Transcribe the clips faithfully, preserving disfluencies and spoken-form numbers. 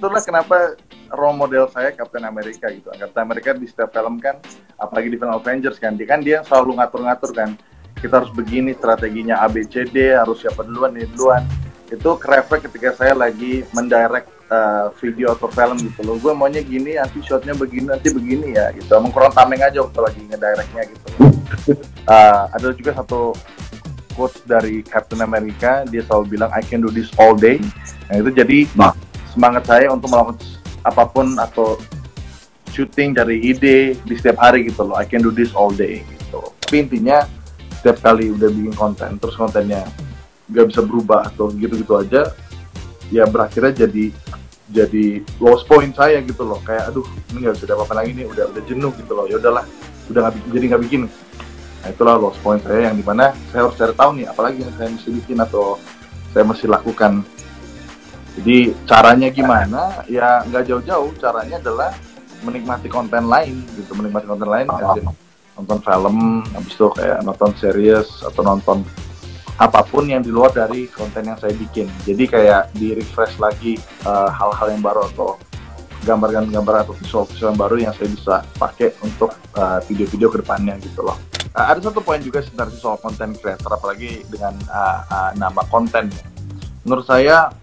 itulah kenapa role model saya Captain America gitu. Captain America di setiap film kan, apalagi di film Avengers kan, dia kan dia selalu ngatur-ngatur kan. Kita harus begini strateginya A B C D, harus siapa duluan, ini duluan. Itu kereflek ketika saya lagi mendirect uh, video atau film gitu loh. Gue maunya gini, nanti shotnya begini, nanti begini ya gitu. Emang kurang tameng aja waktu lagi ngedirectnya gitu. Uh, ada juga satu quotes dari Captain America, dia selalu bilang I can do this all day. Nah itu jadi nah, semangat saya untuk melakukan apapun atau syuting dari ide di setiap hari gitu loh. I can do this all day gitu. Tapi intinya setiap kali udah bikin konten terus kontennya nggak bisa berubah atau gitu-gitu aja, ya berakhirnya jadi jadi lost point saya gitu loh. Kayak aduh ini nggak bisa apa-apa lagi nih, udah udah jenuh gitu loh. Ya udahlah, udah nggak jadi nggak bikin. Nah itulah lost point saya yang dimana saya harus cari tahu nih apalagi yang saya mesti bikin atau saya mesti lakukan. Jadi caranya gimana? Ya nggak jauh-jauh, caranya adalah menikmati konten lain gitu, menikmati konten lain kayak nonton film, habis itu kayak nonton series atau nonton apapun yang di luar dari konten yang saya bikin. Jadi kayak di refresh lagi uh, hal-hal yang baru atau gambar-gambar atau visual-visual yang baru yang saya bisa pakai untuk uh, video-video kedepannya gitu loh. Uh, ada satu poin juga sebenarnya soal konten creator, apalagi dengan uh, uh, nama konten. Menurut saya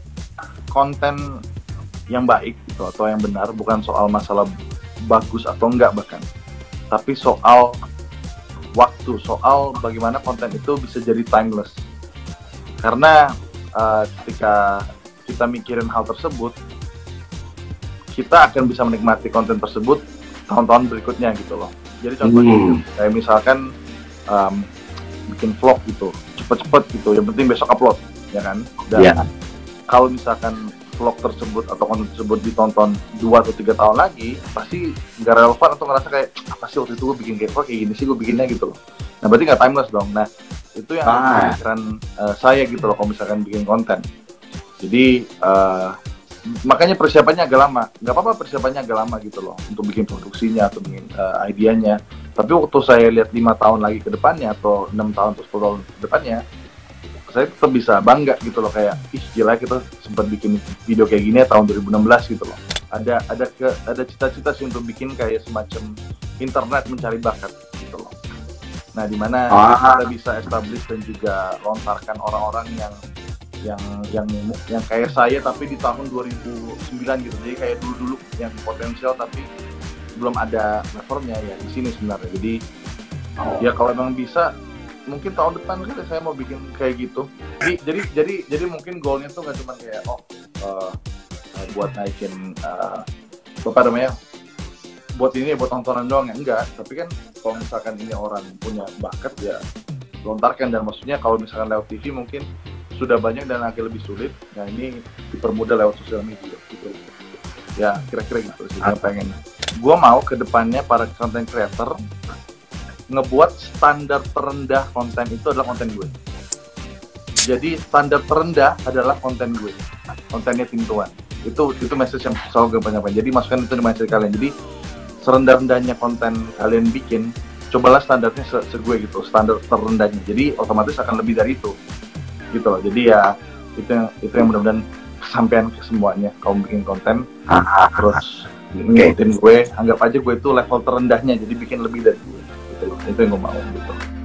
konten yang baik gitu, atau yang benar bukan soal masalah bagus atau enggak bahkan, tapi soal waktu, soal bagaimana konten itu bisa jadi timeless. Karena uh, ketika kita mikirin hal tersebut, kita akan bisa menikmati konten tersebut tahun-tahun berikutnya gitu loh. Jadi contohnya hmm. kayak misalkan um, bikin vlog gitu, cepet-cepet gitu, yang penting besok upload, ya kan? Dan yeah. kalau misalkan vlog tersebut atau konten tersebut ditonton dua atau tiga tahun lagi, pasti nggak relevan atau ngerasa kayak apa sih waktu itu gue bikin kayak kayak gini sih gue bikinnya gitu loh. Nah berarti nggak timeless dong. Nah itu yang ah. pikiran uh, saya gitu loh kalau misalkan bikin konten. Jadi uh, makanya persiapannya agak lama. Nggak apa-apa persiapannya agak lama gitu loh untuk bikin produksinya atau bikin uh, idenya. Tapi waktu saya lihat lima tahun lagi ke depannya atau enam tahun atau sepuluh tahun ke depannya, saya tetap bisa bangga gitu loh, kayak ih gila kita sempat bikin video kayak gini ya tahun dua ribu enam belas gitu loh. Ada ada ke ada cita-cita sih untuk bikin kayak semacam internet mencari bakat gitu loh. Nah di mana ah. kita bisa establish dan juga lontarkan orang-orang yang yang yang yang kayak saya tapi di tahun dua ribu sembilan gitu. Jadi kayak dulu-dulu yang potensial tapi belum ada platformnya ya di sini sebenarnya. Jadi oh. ya kalau memang bisa mungkin tahun depan kan saya mau bikin kayak gitu. Jadi jadi jadi jadi mungkin goalnya tuh nggak cuma kayak oh uh, uh, buat naikin uh, apa namanya buat ini buat tontonan doang ya, enggak. Tapi kan kalau misalkan ini orang punya bakat ya lontarkan, dan maksudnya kalau misalkan lewat T V mungkin sudah banyak dan agak lebih sulit. Nah ini dipermudah lewat sosial media gitu. Ya kira-kira gitu sih yang pengen. Gua mau kedepannya para content creator ngebuat standar terendah konten itu adalah konten gue. Jadi standar terendah adalah konten gue, kontennya Tim Tuan. Itu itu message yang selalu gue banyakin. Jadi masukkan itu di mindset kalian. Jadi serendah-rendahnya konten kalian bikin, cobalah standarnya se, se gue gitu, standar terendahnya. Jadi otomatis akan lebih dari itu, gitu loh. Jadi ya itu yang itu yang mudah-mudahan kesampaian ke semuanya. Kalau bikin konten, terus ngikutin gue, anggap aja gue itu level terendahnya. Jadi bikin lebih dari gue. Itu, itu yang gue mau gitu.